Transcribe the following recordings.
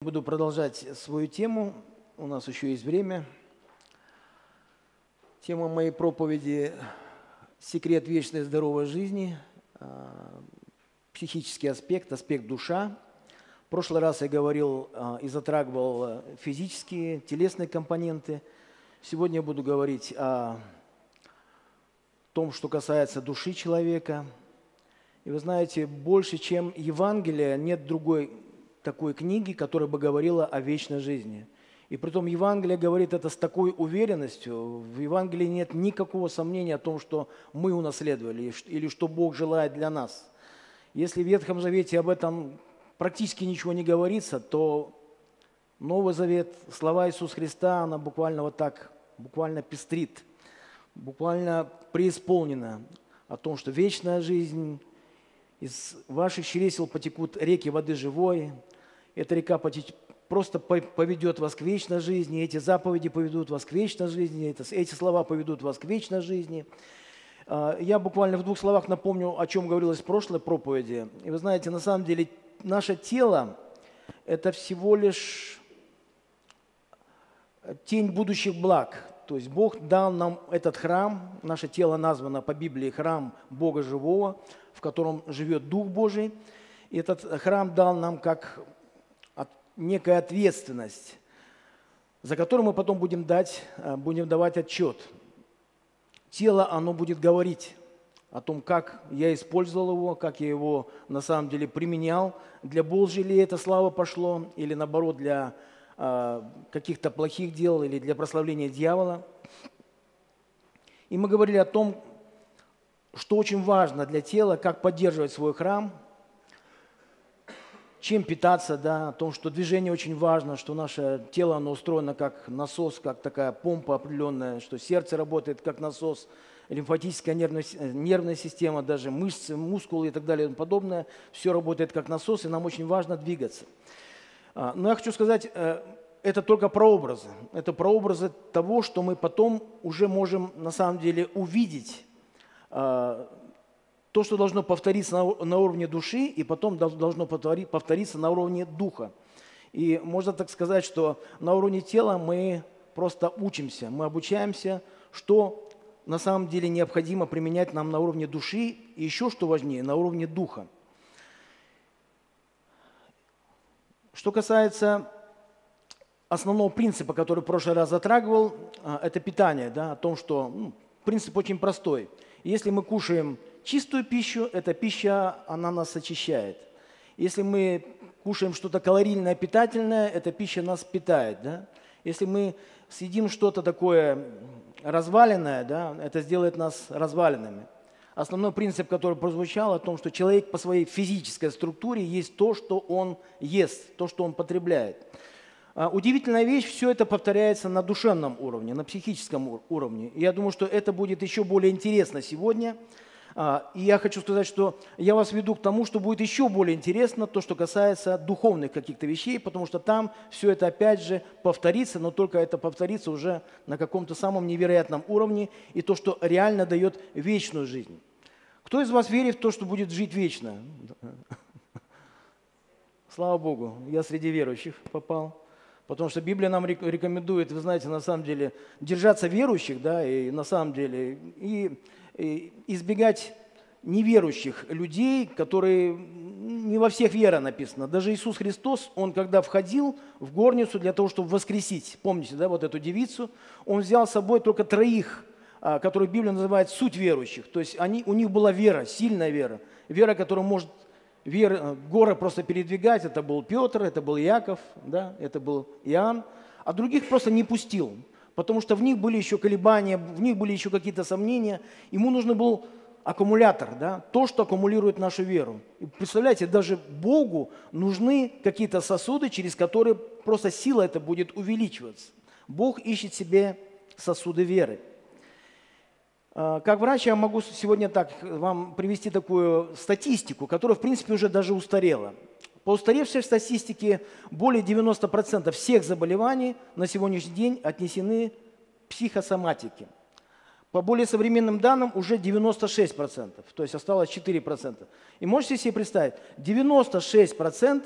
Буду продолжать свою тему, у нас еще есть время. Тема моей проповеди «Секрет вечной здоровой жизни», психический аспект, аспект душа. В прошлый раз я говорил и затрагивал физические, телесные компоненты. Сегодня я буду говорить о том, что касается души человека. И вы знаете, больше, чем Евангелие, нет другой такой книги, которая бы говорила о вечной жизни. И притом Евангелие говорит это с такой уверенностью. В Евангелии нет никакого сомнения о том, что мы унаследовали или что Бог желает для нас. Если в Ветхом Завете об этом практически ничего не говорится, то Новый Завет, слова Иисуса Христа, она буквально вот так, буквально пестрит, буквально преисполнена о том, что вечная жизнь, из ваших чресел потекут реки воды живой, эта река просто поведет вас к вечной жизни, эти заповеди поведут вас к вечной жизни, эти слова поведут вас к вечной жизни. Я буквально в 2 словах напомню, о чем говорилось в прошлой проповеди. И вы знаете, на самом деле наше тело – это всего лишь тень будущих благ. То есть Бог дал нам этот храм, наше тело названо по Библии храм Бога Живого, в котором живет Дух Божий. И этот храм дал нам как некая ответственность, за которую мы потом будем давать отчет. Тело, оно будет говорить о том, как я использовал его, как я его на самом деле применял, для Божьей ли эта слава пошло, или наоборот для каких-то плохих дел, или для прославления дьявола. И мы говорили о том, что очень важно для тела, как поддерживать свой храм, чем питаться, о том, что движение очень важно, что наше тело, оно устроено как насос, как такая помпа определенная, что сердце работает как насос, лимфатическая нервная система, даже мышцы, мускулы и так далее и тому подобное, все работает как насос, и нам очень важно двигаться. Но я хочу сказать, это только прообразы. Это прообразы того, что мы потом уже можем на самом деле увидеть, то, что должно повториться на уровне души, и потом должно повториться на уровне духа. И можно так сказать, что на уровне тела мы просто учимся, мы обучаемся, что на самом деле необходимо применять нам на уровне души, и еще, что важнее, на уровне духа. Что касается основного принципа, который в прошлый раз затрагивал, это питание, о том, что принцип очень простой. Если мы кушаем чистую пищу, эта пища, она нас очищает. Если мы кушаем что-то калорийное, питательное, эта пища нас питает. Если мы съедим что-то такое разваленное, это сделает нас разваленными. Основной принцип, который прозвучал, о том, что человек по своей физической структуре есть то, что он ест, то, что он потребляет. Удивительная вещь, все это повторяется на душевном уровне, на психическом уровне. И я думаю, что это будет еще более интересно сегодня. И я хочу сказать, что я вас веду к тому, что будет еще более интересно то, что касается духовных каких-то вещей, потому что там все это опять же повторится, но только это повторится уже на каком-то самом невероятном уровне, и то, что реально дает вечную жизнь. Кто из вас верит в то, что будет жить вечно? Слава Богу, я среди верующих попал. Потому что Библия нам рекомендует, вы знаете, на самом деле, держаться верующих, и на самом деле, и избегать неверующих людей, которые не во всех вера написана. Даже Иисус Христос, Он когда входил в горницу для того, чтобы воскресить, помните, вот эту девицу, Он взял с собой только 3, которых Библия называет суть верующих. То есть у них была вера, сильная вера, вера, которая может горы просто передвигать. Это был Петр, это был Иаков, это был Иоанн, а других просто не пустил, потому что в них были еще колебания, в них были еще какие-то сомнения. Ему нужен был аккумулятор, то, что аккумулирует нашу веру. И представляете, даже Богу нужны какие-то сосуды, через которые просто сила эта будет увеличиваться. Бог ищет себе сосуды веры. Как врач я могу сегодня вам привести такую статистику, которая, в принципе, уже даже устарела. По устаревшей статистике, более 90% всех заболеваний на сегодняшний день отнесены к психосоматике. По более современным данным уже 96%, то есть осталось 4%. И можете себе представить, 96%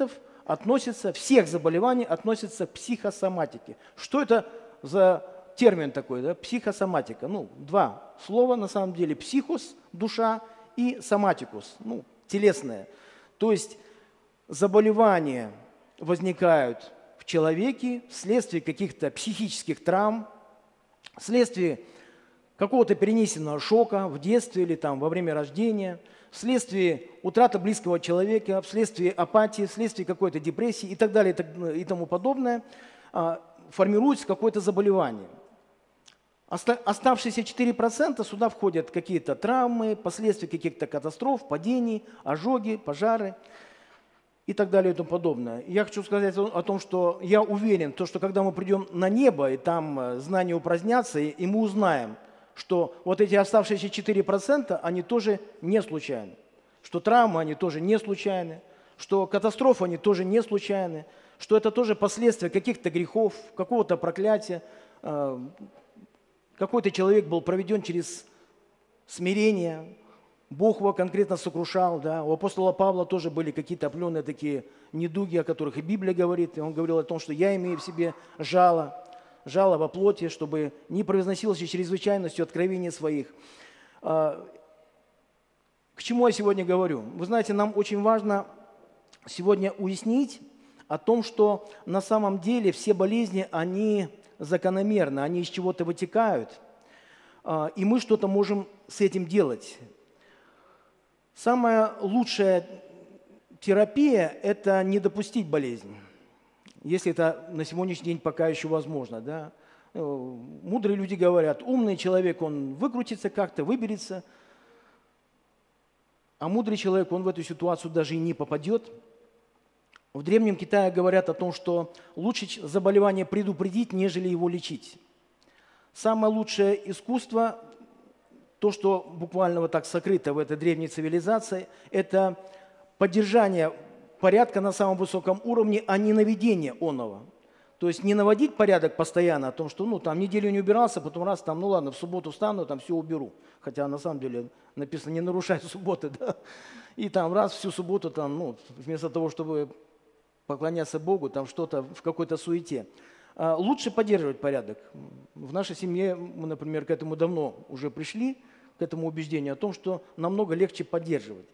всех заболеваний относятся к психосоматике. Что это за термин такой, да? Психосоматика? Ну, два слова на самом деле. Психос – душа и соматикус, ну, телесное. То есть заболевания возникают в человеке вследствие каких-то психических травм, вследствие какого-то перенесенного шока в детстве или там, во время рождения, вследствие утраты близкого человека, вследствие апатии, вследствие какой-то депрессии и так далее и тому подобное, формируется какое-то заболевание. Оставшиеся 4% сюда входят какие-то травмы, последствия каких-то катастроф, падений, ожоги, пожары и так далее и тому подобное. Я хочу сказать о том, что я уверен, что когда мы придем на небо, и там знания упразднятся, и мы узнаем, что вот эти оставшиеся 4%, они тоже не случайны, что травмы, они тоже не случайны, что катастрофы, они тоже не случайны, что это тоже последствия каких-то грехов, какого-то проклятия. Какой-то человек был проведен через смирение, Бог его конкретно сокрушал. Да? У апостола Павла тоже были какие-то определенные такие недуги, о которых и Библия говорит. И он говорил о том, что я имею в себе жало во плоти, чтобы не превозносилось чрезвычайностью откровений своих. К чему я сегодня говорю? Вы знаете, нам очень важно сегодня уяснить о том, что на самом деле все болезни, они закономерны, они из чего-то вытекают, и мы что-то можем с этим делать. Самая лучшая терапия – это не допустить болезнь, если это на сегодняшний день пока еще возможно. Да? Мудрые люди говорят, умный человек, он выкрутится как-то, выберется, а мудрый человек, он в эту ситуацию даже и не попадет. В Древнем Китае говорят о том, что лучше заболевание предупредить, нежели его лечить. Самое лучшее искусство, то, что буквально вот так сокрыто в этой древней цивилизации, это поддержание порядка на самом высоком уровне, а не наведение оного. То есть не наводить порядок постоянно о том, что ну, там неделю не убирался, потом раз, там, ну ладно, в субботу встану, там все уберу. Хотя на самом деле написано не нарушай субботы. Да? И там раз всю субботу, там, ну, вместо того, чтобы поклоняться Богу, там что-то в какой-то суете. Лучше поддерживать порядок. В нашей семье мы, например, к этому давно уже пришли, к этому убеждению о том, что намного легче поддерживать.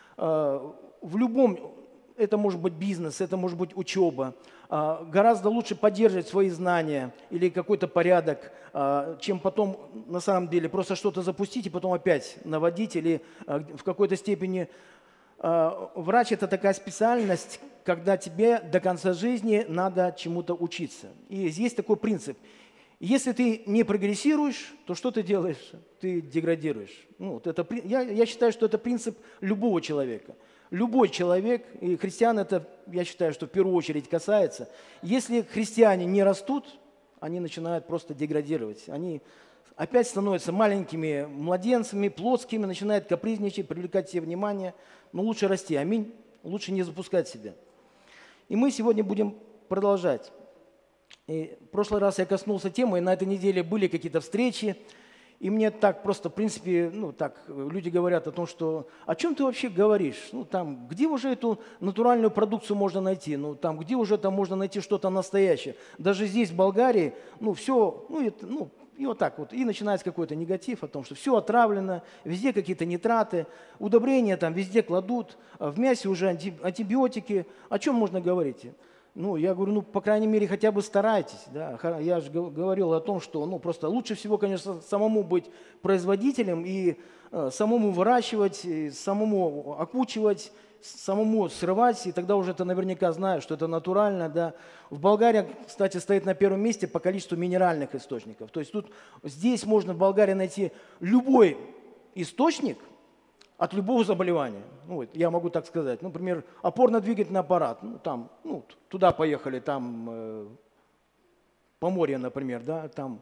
В любом, это может быть бизнес, это может быть учеба, гораздо лучше поддерживать свои знания или какой-то порядок, чем потом на самом деле просто что-то запустить и потом опять наводить или в какой-то степени. Врач – это такая специальность, когда тебе до конца жизни надо чему-то учиться. И здесь такой принцип. Если ты не прогрессируешь, то что ты делаешь? Ты деградируешь. Ну, вот это, я считаю, что это принцип любого человека. Любой человек, и христиан это, я считаю, что в первую очередь касается. Если христиане не растут, они начинают просто деградировать. Они опять становятся маленькими младенцами, плотскими, начинают капризничать, привлекать себе внимание. Но лучше расти, аминь, лучше не запускать себя. И мы сегодня будем продолжать. И в прошлый раз я коснулся темы, и на этой неделе были какие-то встречи, и мне так просто, в принципе, ну так, люди говорят о том, что о чем ты вообще говоришь? Ну там, где уже эту натуральную продукцию можно найти? Ну там, где уже там можно найти что-то настоящее? Даже здесь, в Болгарии, ну все, ну, это, ну и вот так вот, и начинается какой-то негатив о том, что все отравлено, везде какие-то нитраты, удобрения там везде кладут, в мясе уже антибиотики. О чем можно говорить? Ну, я говорю, ну, по крайней мере, хотя бы старайтесь. Да? Я же говорил о том, что ну, просто лучше всего, конечно, самому быть производителем и самому выращивать, и самому окучивать, самому срывать, и тогда уже ты наверняка знаешь, что это натурально. Да. В Болгарии, кстати, стоит на первом месте по количеству минеральных источников. То есть здесь можно в Болгарии найти любой источник от любого заболевания. Ну, вот, я могу так сказать. Например, опорно-двигательный аппарат. Ну, там, ну, туда поехали, там Поморье, например, да, там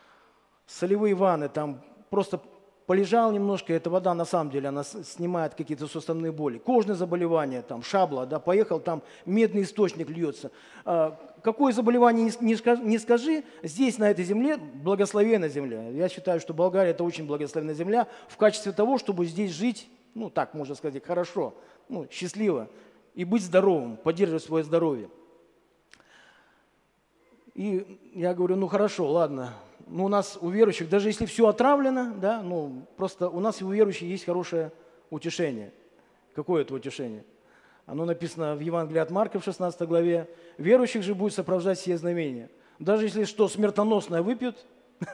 солевые ванны, там просто полежал немножко, эта вода на самом деле, она снимает какие-то суставные боли. Кожные заболевания, там шабла, да, поехал, там медный источник льется. Какое заболевание не скажи, здесь на этой земле благословенная земля. Я считаю, что Болгария это очень благословенная земля в качестве того, чтобы здесь жить, ну так можно сказать, хорошо, ну, счастливо. и быть здоровым, поддерживать свое здоровье. И я говорю, ну хорошо, ладно. Ну, у нас у верующих, даже если все отравлено, да, ну, просто у нас и у верующих есть хорошее утешение. Какое это утешение? Оно написано в Евангелии от Марка в 16 главе. Верующих же будет сопровождать сие знамения. Даже если что смертоносное выпьют,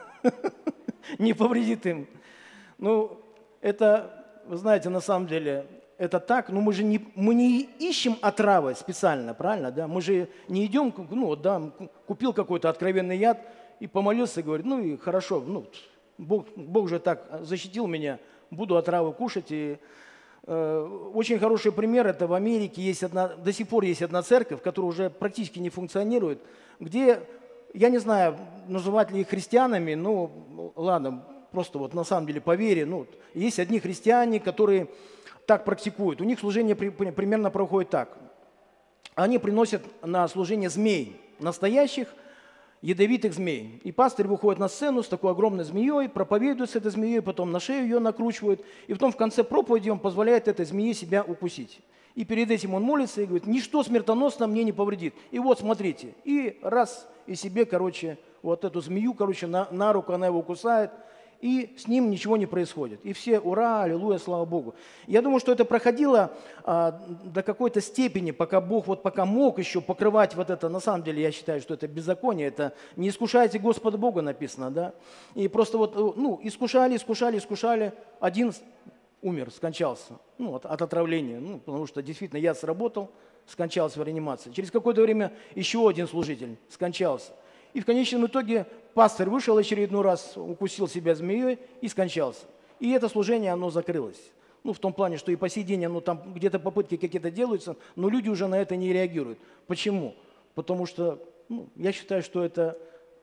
не повредит им. Ну, это, вы знаете, на самом деле, это так, но мы не ищем отравы специально, правильно, да? Мы же не идем, ну, вот, да, купил какой-то откровенный яд и помолился, и говорит, ну и хорошо, ну, Бог же так защитил меня, буду отравы кушать. И очень хороший пример, это в Америке есть до сих пор есть одна церковь, которая уже практически не функционирует, где, я не знаю, называть ли их христианами, ну, ладно, просто вот на самом деле по вере, ну, есть одни христиане, которые так практикуют. У них служение примерно проходит так. Они приносят на служение змей, настоящих ядовитых змей. И пастырь выходит на сцену с такой огромной змеей, проповедует с этой змеей, потом на шею ее накручивает, и потом в конце проповеди он позволяет этой змее себя укусить. И перед этим он молится и говорит, ничто смертоносное мне не повредит. И вот смотрите, и раз, и себе, короче, вот эту змею, короче, на руку она его кусает, и с ним ничего не происходит. И все, ура, аллилуйя, слава Богу. Я думаю, что это проходило до какой-то степени, пока Бог вот пока мог еще покрывать вот это, на самом деле я считаю, что это беззаконие, это не искушайте Господа Бога написано, да. И просто вот, ну, искушали, один умер, скончался, ну, от отравления, ну, потому что действительно яд сработал, скончался в реанимации. Через какое-то время еще один служитель скончался. И в конечном итоге пастырь вышел очередной раз, укусил себя змеей и скончался. И это служение, оно закрылось. Ну, в том плане, что и по сей день оно там где-то попытки какие-то делаются, но люди уже на это не реагируют. Почему? Потому что, ну, я считаю, что это,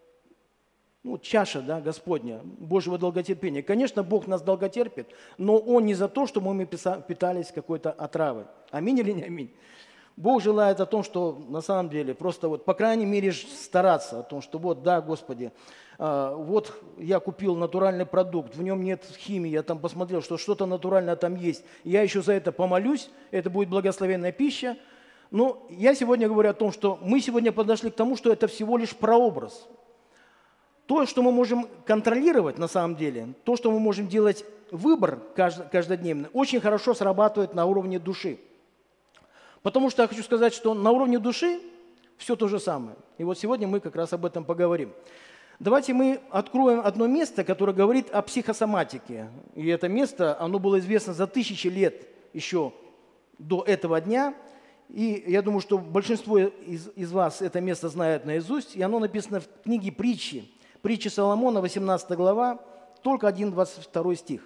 ну, чаша, да, Господня, Божьего долготерпения. Конечно, Бог нас долготерпит, но Он не за то, чтобы мы питались какой-то отравой. Аминь или не аминь? Бог желает о том, что на самом деле просто вот, по крайней мере, стараться о том, что вот, да, Господи, вот я купил натуральный продукт, в нем нет химии, я там посмотрел, что что-то натуральное там есть, я еще за это помолюсь, это будет благословенная пища. Но я сегодня говорю о том, что мы сегодня подошли к тому, что это всего лишь прообраз. То, что мы можем контролировать на самом деле, то, что мы можем делать выбор каждодневный, очень хорошо срабатывает на уровне души. Потому что я хочу сказать, что на уровне души все то же самое. И вот сегодня мы как раз об этом поговорим. Давайте мы откроем одно место, которое говорит о психосоматике. И это место, оно было известно за тысячи лет еще до этого дня. И я думаю, что большинство из вас это место знает наизусть. И оно написано в книге «Притчи». Притчи Соломона, 18 глава, только 1-22 стих.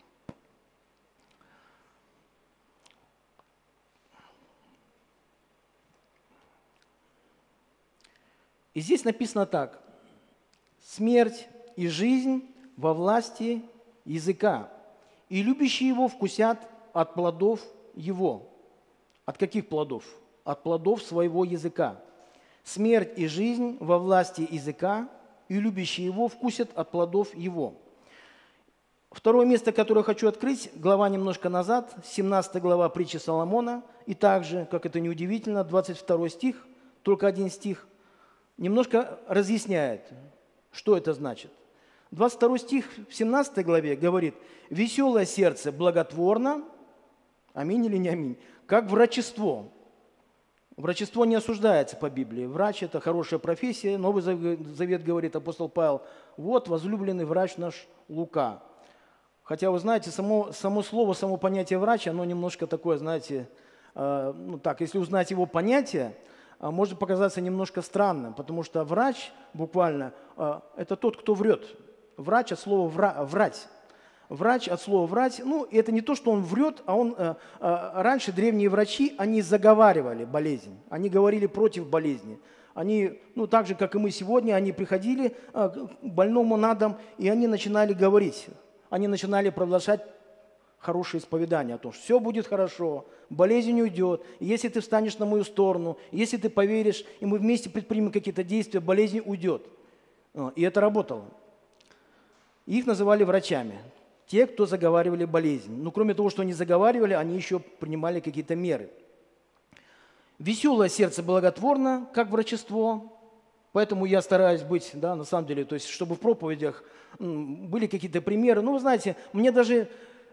И здесь написано так. «Смерть и жизнь во власти языка, и любящие его вкусят от плодов его». От каких плодов? От плодов своего языка. «Смерть и жизнь во власти языка, и любящие его вкусят от плодов его». Второе место, которое хочу открыть, глава немножко назад, 17 глава притчи Соломона, и также, как это неудивительно, 22 стих, только один стих, немножко разъясняет, что это значит. 22 стих в 17 главе говорит, «Веселое сердце благотворно, аминь или не аминь, как врачество». Врачество не осуждается по Библии. Врач – это хорошая профессия. Новый Завет говорит апостол Павел, вот возлюбленный врач наш Лука. Хотя, вы знаете, само слово, само понятие врач, оно немножко такое, знаете, ну так, если узнать его понятие, может показаться немножко странным, потому что врач буквально – это тот, кто врет. Врач от слова «врать». Врач от слова «врать», ну, это не то, что он врет, а он… Раньше древние врачи, они заговаривали болезнь, они говорили против болезни. Они, ну, так же, как и мы сегодня, они приходили к больному на дом, и они начинали говорить, они начинали провозглашать хорошее исповедание о том, что все будет хорошо, болезнь уйдет, и если ты встанешь на мою сторону, если ты поверишь, и мы вместе предпримем какие-то действия, болезнь уйдет. И это работало. Их называли врачами, те, кто заговаривали болезнь. Но кроме того, что они заговаривали, они еще принимали какие-то меры. Веселое сердце благотворно, как врачество. Поэтому я стараюсь быть, да, на самом деле, то есть, чтобы в проповедях были какие-то примеры. Ну, вы знаете, мне даже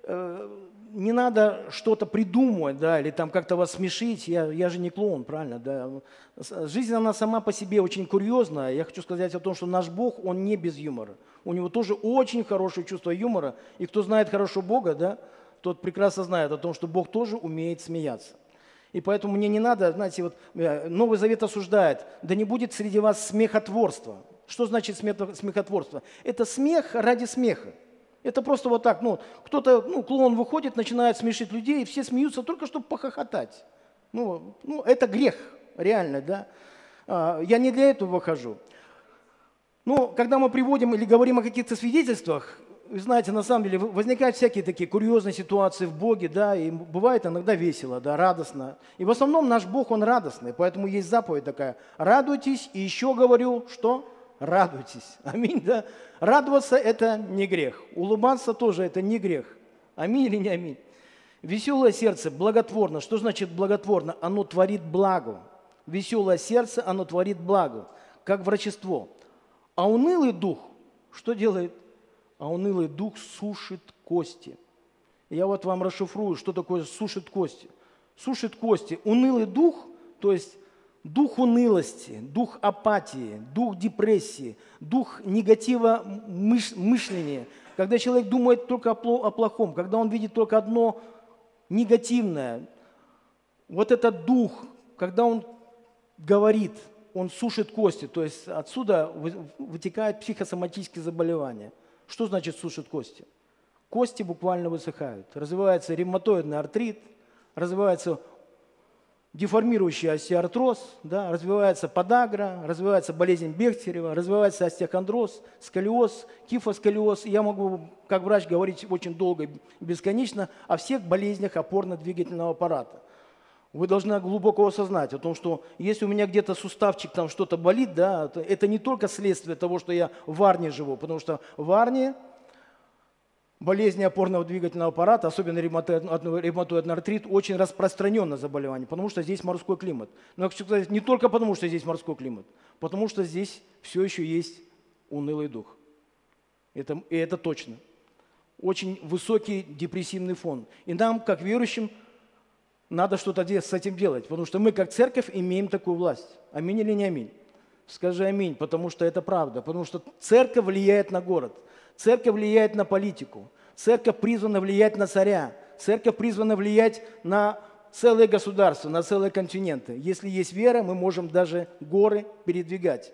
не надо что-то придумывать, да, или там как-то вас смешить. Я же не клоун, правильно, да. Жизнь, она сама по себе очень курьезная. Я хочу сказать о том, что наш Бог, Он не без юмора. У Него тоже очень хорошее чувство юмора. И кто знает хорошо Бога, да, тот прекрасно знает о том, что Бог тоже умеет смеяться. И поэтому мне не надо, знаете, вот Новый Завет осуждает, да не будет среди вас смехотворства. Что значит смехотворство? Это смех ради смеха. Это просто вот так, кто-то, клоун выходит, начинает смешить людей, и все смеются только, чтобы похохотать. Это грех, реально, да. Я не для этого выхожу. Но когда мы приводим или говорим о каких-то свидетельствах, вы знаете, на самом деле возникают всякие такие курьезные ситуации в Боге, да, и бывает иногда весело, да, радостно. И в основном наш Бог, Он радостный, поэтому есть заповедь такая: радуйтесь, и еще говорю, что? Радуйтесь. Аминь, да. Радоваться – это не грех. Улыбаться тоже – это не грех. Аминь или не аминь? Веселое сердце благотворно. Что значит благотворно? Оно творит благо. Веселое сердце, оно творит благо, как врачество. А унылый дух что делает? А унылый дух сушит кости. Я вот вам расшифрую, что такое сушит кости. Сушит кости. Унылый дух, то есть дух унылости, дух апатии, дух депрессии, дух негатива мышления. Когда человек думает только о плохом, когда он видит только одно негативное. Вот этот дух, когда он говорит, он сушит кости. То есть отсюда вытекают психосоматические заболевания. Что значит сушит кости? Кости буквально высыхают. Развивается ревматоидный артрит, развивается деформирующий остеоартроз, да, развивается подагра, развивается болезнь Бехтерева, развивается остеохондроз, сколиоз, кифосколиоз. Я могу, как врач, говорить очень долго и бесконечно о всех болезнях опорно-двигательного аппарата. Вы должны глубоко осознать о том, что если у меня где-то суставчик, там что-то болит, да, это не только следствие того, что я в Варне живу, потому что в Варне болезни опорного двигательного аппарата, особенно ревматоидный артрит, очень распространенное заболевание, потому что здесь морской климат. Но я хочу сказать, не только потому, что здесь морской климат, потому что здесь все еще есть унылый дух. И это точно. Очень высокий депрессивный фон. И нам, как верующим, надо что-то с этим делать, потому что мы, как церковь, имеем такую власть. Аминь или не аминь? Скажи аминь, потому что это правда. Потому что церковь влияет на город, церковь влияет на политику, церковь призвана влиять на царя, церковь призвана влиять на целое государство, на целые континенты. Если есть вера, мы можем даже горы передвигать.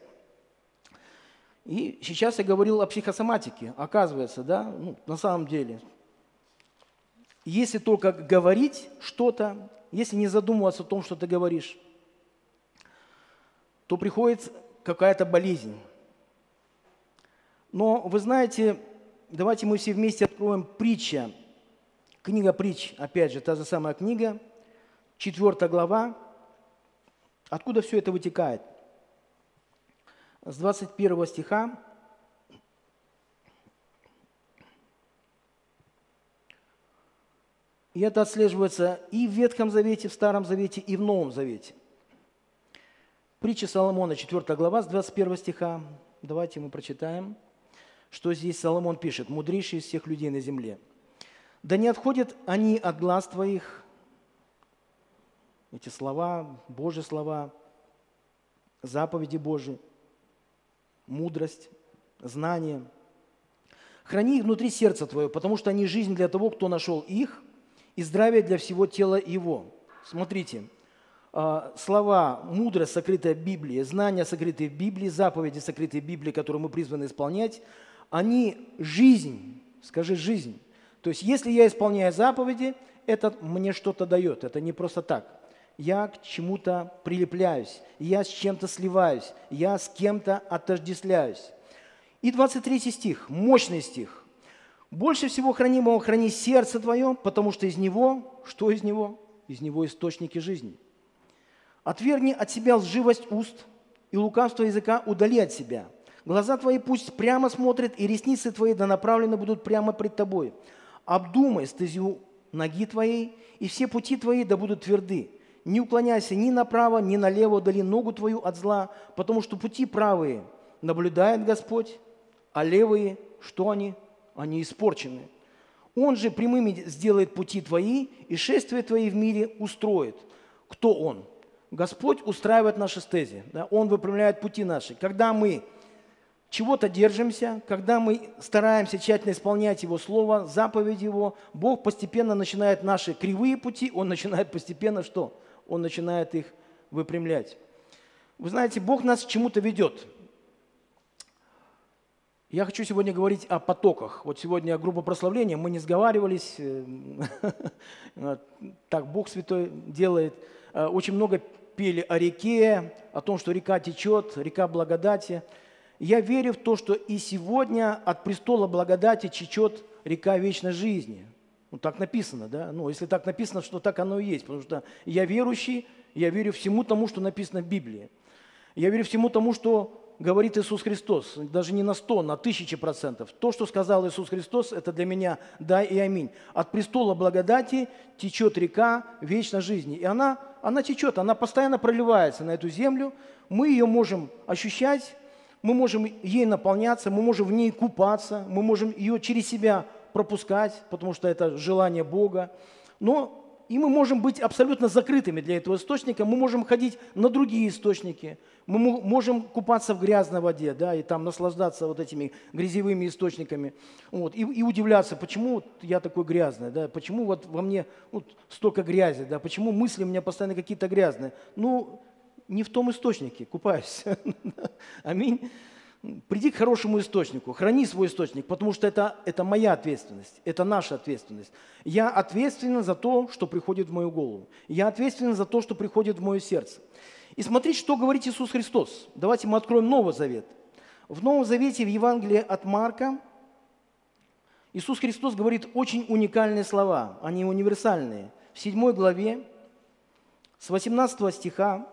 И сейчас я говорил о психосоматике. Оказывается, да, на самом деле, если только говорить что-то, если не задумываться о том, что ты говоришь, то приходит какая-то болезнь. Но вы знаете, давайте мы все вместе откроем притча. Книга притч, опять же, та же самая книга, 4 глава. Откуда все это вытекает? С 21 стиха. И это отслеживается и в Ветхом Завете, в Старом Завете, и в Новом Завете. Притча Соломона, 4 глава, с 21 стиха. Давайте мы прочитаем, что здесь Соломон пишет: «Мудрейший из всех людей на земле. Да не отходят они от глаз твоих». Эти слова, Божьи слова, заповеди Божьи, мудрость, знание. «Храни их внутри сердца твоего, потому что они жизнь для того, кто нашел их, и здравие для всего тела его». Смотрите, слова, мудрость, сокрытая в Библии, знания, сокрытые в Библии, заповеди, сокрытые в Библии, которые мы призваны исполнять, они жизнь, скажи жизнь. То есть если я исполняю заповеди, это мне что-то дает, это не просто так. Я к чему-то прилепляюсь, я с чем-то сливаюсь, я с кем-то отождествляюсь. И 23 стих, мощный стих. «Больше всего хранимого храни сердце твое, потому что из него...» Что из него? Из него источники жизни. «Отвергни от себя лживость уст, и лукавство языка удали от себя. Глаза твои пусть прямо смотрят, и ресницы твои да направлены будут прямо пред тобой. Обдумай стезю ноги твоей, и все пути твои да будут тверды. не уклоняйся ни направо, ни налево, удали ногу твою от зла, потому что пути правые наблюдает Господь, а левые, что они? Они испорчены. Он же прямыми сделает пути твои, и шествия твои в мире устроит. Кто Он? Господь устраивает наши стези, да? Он выпрямляет пути наши. Когда мы чего-то держимся, когда мы стараемся тщательно исполнять Его Слово, заповедь Его, Бог постепенно начинает наши кривые пути, Он начинает постепенно что? Он начинает их выпрямлять. Вы знаете, Бог нас к чему-то ведет. Я хочу сегодня говорить о потоках. Вот сегодня группа прославления, мы не сговаривались, так Бог Святой делает. Очень много пели о реке, о том, что река течет, река благодати. Я верю в то, что и сегодня от престола благодати течет река вечной жизни. Ну, так написано, да? Ну, если так написано, что так оно и есть. Потому что я верующий, я верю всему тому, что написано в Библии. Я верю всему тому, что говорит Иисус Христос. Даже не на 100, на 1000%. То, что сказал Иисус Христос, это для меня да и аминь. От престола благодати течет река вечной жизни. И она течет, она постоянно проливается на эту землю. Мы ее можем ощущать, мы можем ей наполняться, мы можем в ней купаться, мы можем ее через себя пропускать, потому что это желание Бога. Но и мы можем быть абсолютно закрытыми для этого источника, мы можем ходить на другие источники, мы можем купаться в грязной воде, да, и там наслаждаться вот этими грязевыми источниками, вот, и удивляться, почему я такой грязный, да, почему вот во мне вот столько грязи, да, почему мысли у меня постоянно какие-то грязные. Ну, не в том источнике купаюсь. Аминь. Приди к хорошему источнику, храни свой источник, потому что это моя ответственность, это наша ответственность. Я ответственен за то, что приходит в мою голову. Я ответственен за то, что приходит в мое сердце. И смотрите, что говорит Иисус Христос. Давайте мы откроем Новый Завет. В Новом Завете, в Евангелии от Марка, Иисус Христос говорит очень уникальные слова, они универсальные. В 7 главе, с 18 стиха,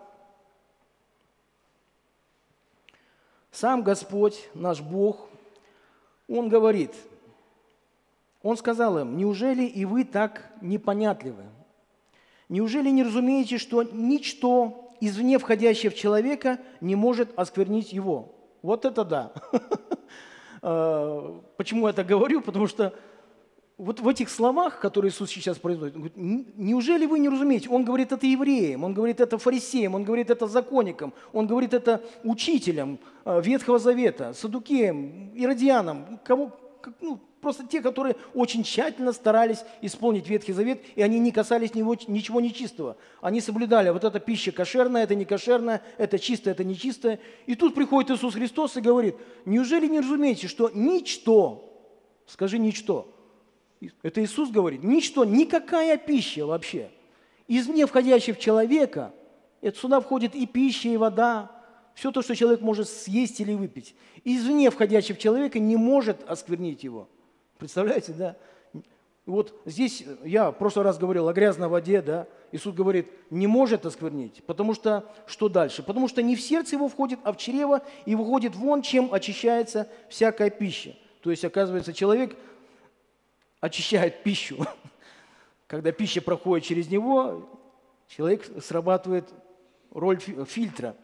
сам Господь, наш Бог, Он говорит, Он сказал им: «Неужели и вы так непонятливы? Неужели не разумеете, что ничто, извне входящее в человека, не может осквернить его?» Вот это да! Почему я так говорю? Потому что вот в этих словах, которые Иисус сейчас произносит, Он говорит: неужели вы не разумеете? Он говорит это евреям, Он говорит это фарисеям, Он говорит это законникам, Он говорит это учителям Ветхого Завета, саддукеям, иродианам, просто те, которые очень тщательно старались исполнить Ветхий Завет, и они не касались ничего нечистого. Они соблюдали: вот эта пища кошерная, это не кошерная, это чистое, это нечистое. И тут приходит Иисус Христос и говорит: неужели не разумеете, что ничто, скажи ничто, это Иисус говорит, ничто, никакая пища вообще, извне входящая в человека, это сюда входит и пища, и вода, все то, что человек может съесть или выпить, извне входящая в человека не может осквернить его. Представляете, да? Вот здесь я в прошлый раз говорил о грязной воде, да? Иисус говорит, не может осквернить, потому что, что дальше? Потому что не в сердце его входит, а в чрево, и выходит вон, чем очищается всякая пища. То есть, оказывается, человек очищает пищу. Когда пища проходит через него, человек срабатывает роль фильтра.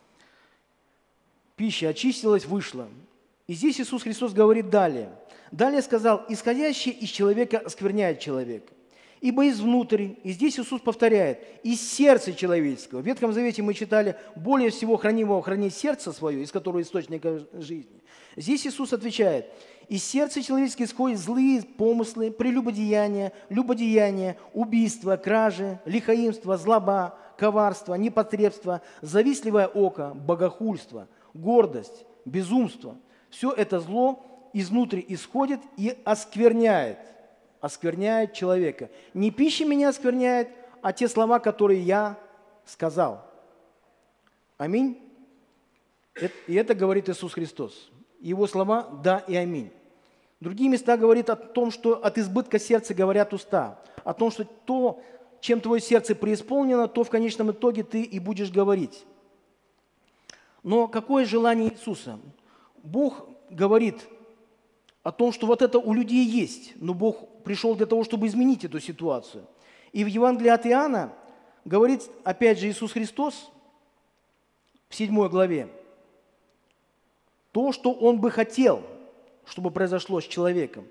Пища очистилась, вышла. И здесь Иисус Христос говорит далее. Далее сказал: «Исходящее из человека оскверняет человека. Ибо изнутрь», и здесь Иисус повторяет, «из сердца человеческого». В Ветхом Завете мы читали: «Более всего хранимого хранить сердце свое, из которого источника жизни». Здесь Иисус отвечает: «Из сердца человеческого исходят злые помыслы, прелюбодеяния, любодеяния, убийства, кражи, лихоимство, злоба, коварство, непотребство, завистливое око, богохульство, гордость, безумство. Все это зло изнутри исходит и оскверняет человека. Не пища меня оскверняет, а те слова, которые я сказал». Аминь. И это говорит Иисус Христос. Его слова «да» и «аминь». Другие места говорят о том, что от избытка сердца говорят уста, о том, что то, чем твое сердце преисполнено, то в конечном итоге ты и будешь говорить. Но какое желание Иисуса? Бог говорит о том, что вот это у людей есть, но Бог пришел для того, чтобы изменить эту ситуацию. И в Евангелии от Иоанна говорит, опять же, Иисус Христос в 7 главе, то, что Он бы хотел, чтобы произошло с человеком.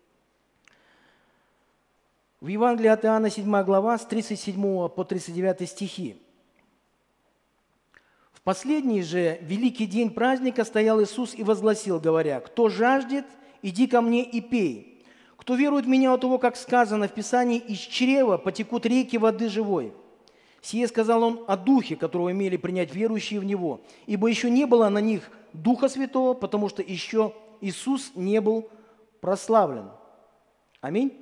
В Евангелии от Иоанна, 7 глава, с 37 по 39 стихи. «В последний же великий день праздника стоял Иисус и возгласил, говоря, «Кто жаждет, иди ко мне и пей. Кто верует в Меня, у того, как сказано в Писании, из чрева потекут реки воды живой». Сие сказал Он о Духе, которого имели принять верующие в Него, ибо еще не было на них Духа Святого, потому что еще Иисус не был прославлен. Аминь.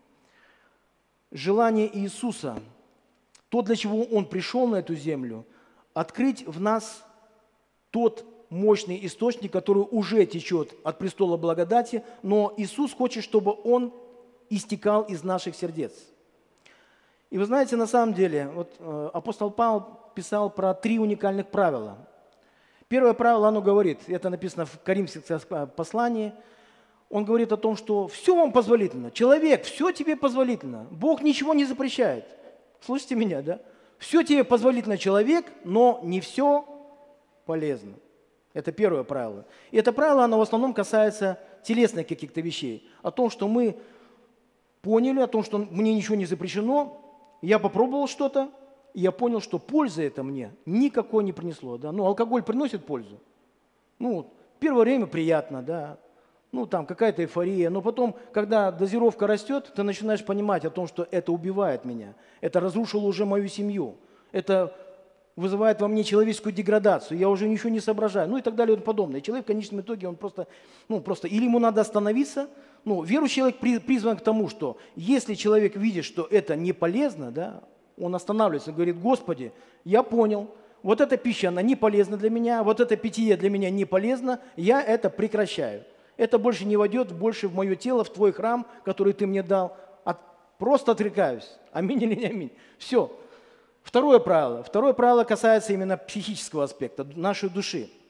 Желание Иисуса, то, для чего Он пришел на эту землю, открыть в нас тот мощный источник, который уже течет от престола благодати, но Иисус хочет, чтобы Он истекал из наших сердец. И вы знаете, на самом деле, вот апостол Павел писал про 3 уникальных правила. Первое правило, оно говорит, это написано в Коринфянском послании, он говорит о том, что все вам позволительно. Человек, все тебе позволительно. Бог ничего не запрещает. Слышите меня, да? Все тебе позволительно, человек, но не все полезно. Это первое правило. И это правило, оно в основном касается телесных каких-то вещей. О том, что мы поняли, о том, что мне ничего не запрещено, я попробовал что-то, и я понял, что пользы это мне никакой не принесло. Да? Ну, алкоголь приносит пользу. Ну, первое время приятно, да. Ну, там какая-то эйфория. Но потом, когда дозировка растет, ты начинаешь понимать о том, что это убивает меня. Это разрушило уже мою семью. Это вызывает во мне человеческую деградацию. Я уже ничего не соображаю. Ну и так далее и тому подобное. И человек в конечном итоге, он просто или ему надо остановиться. Ну, верующий человек призван к тому, что если человек видит, что это не полезно, да, он останавливается, он говорит, Господи, я понял, вот эта пища, она не полезна для меня, вот это питье для меня не полезно, я это прекращаю. Это больше не войдет больше в мое тело, в Твой храм, который Ты мне дал. Просто отрекаюсь. Аминь или не аминь. Все. Второе правило. Второе правило касается именно психического аспекта, нашей души.